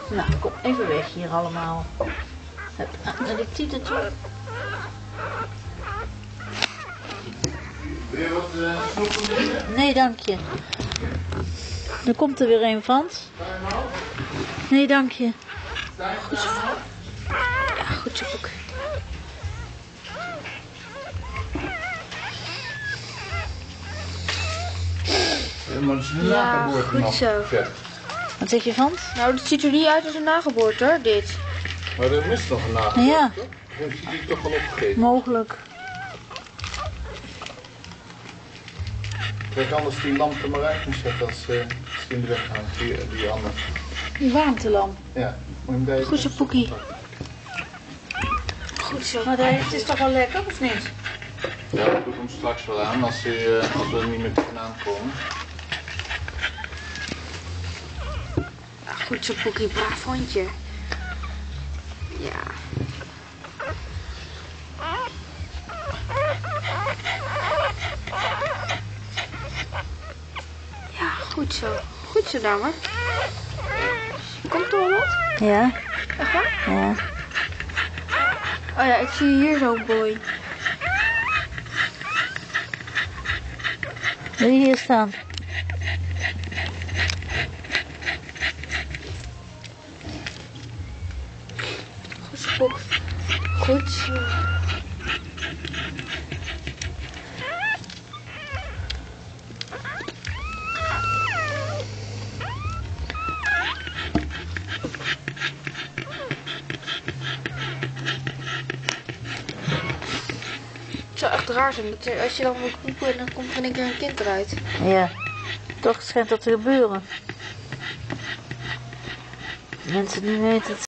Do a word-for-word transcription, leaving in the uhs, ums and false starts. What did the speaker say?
Nou, kom even weg hier allemaal. Hup, naar die tieten toe. Wil je wat uh, snoepen drinken? Nee, dank je. Er komt er weer een van. Nee, dank je. Goed zo. Ja, goed zo. Ook. Ja, maar dat is een Ja, nageboorte goed nog. zo. Vet. Wat zeg je van? Nou, dat ziet er niet uit als een nageboorte hoor, dit. Maar er mist nog een nageboorte. Ja. Toch? Dan zie je toch wel opgegeten. Mogelijk. Trek anders die lamp er maar uit en zet als, uh, als die in de weg hangt. Die, die andere. Die warmtelamp. Ja, moet je hem daar Goed zo, Poekie. Goed zo. Maar dat- het is toch wel lekker, of niet? Ja, ik doe hem straks wel aan als, hij, uh, als we er niet meer tegenaan komen. Ja, goed zo, Poekie. Braaf hondje. Ja. Ja, goed zo. Goed zo, dame. Komt er wel wat? Ja. Echt waar? Ja. Oh ja, ik zie hier zo'n boy. Wil je hier staan? Goed zo, Poek. Goed zo. Het zou echt raar zijn dat je, als je dan wil poepen en dan komt er in één keer een kind eruit. Ja. Toch schijnt dat te gebeuren. Mensen die weten het.